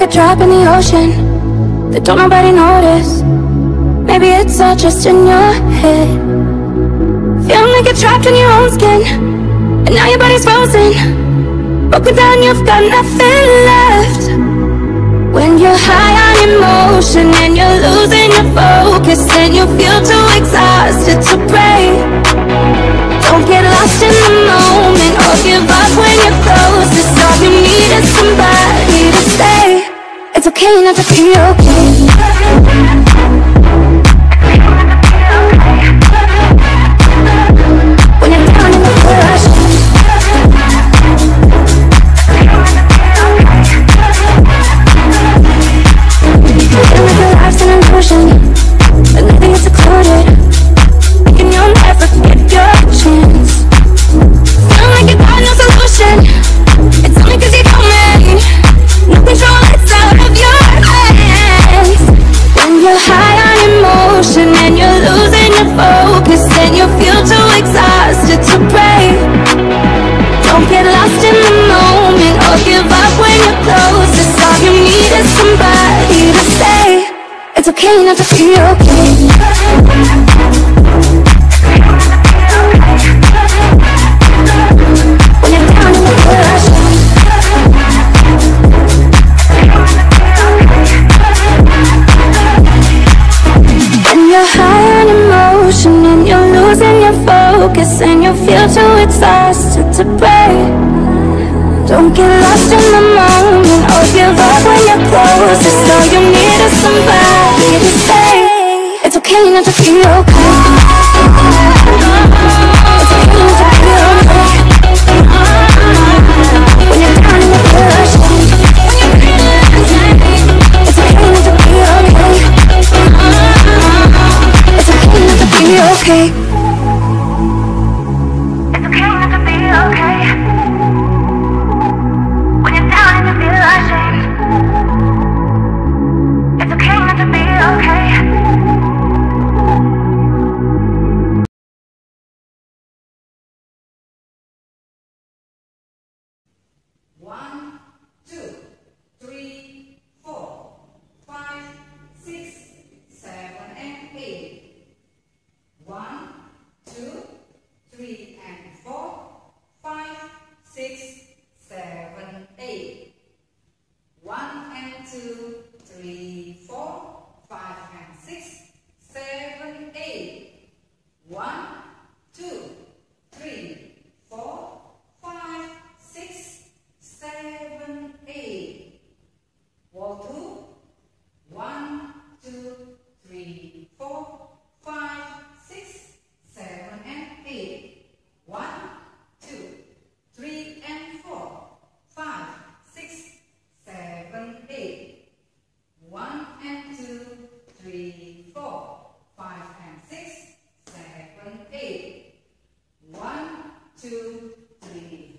a drop in the ocean that don't nobody notice. Maybe it's all just in your head. Feeling like you're trapped in your own skin, and now your body's frozen. Broken down, you've got nothing left. When you're high on emotion and you're losing your focus, and you feel too exhausted to pray. Don't get lost in the moment or give up when you're closest. All you need is somebody to say it's okay not to be okay. When you're down in the flesh, feeling like your life's an illusion, but nothing is secluded, thinking you'll never get your chance. Feeling like you got no solution, it's only cause you're human. No control, it's out of your hands. When you're high on emotion and you're losing your focus, and you feel too exhausted to pray. Don't get lost in the moment or give up when you're closest. All you need is somebody to say it's okay not to be okay. When you're down in the flesh, when you're high on emotion and you're losing your focus, and you feel too exhausted to pray. Don't get lost in the moment or give up when you're closest. All you need is somebody to say it's okay not to be okay. It's okay not to be okay. When you're down in the flesh, it's okay not to be okay. It's okay not to be okay. It's okay not to be okay. When you're down and you feel ashamed, it's okay not to be okay. One, two, three, four, five, six, seven, and eight. 1, 2, 3, and 4, 5, 6, 7, 8. 1 and 2, 3, 4, 5 and 6, 7, 8. 1, 2, 3, 4, 5, 6, 7, 8. Wall 2. 1, 2, 3, 4, 5, 6, 7, and 8. 1, 2, 3, and 4, 5, 6, 7, 8. 1 and 2, 3, 4, 5 and 6, 7, 8. 1, 2, 3,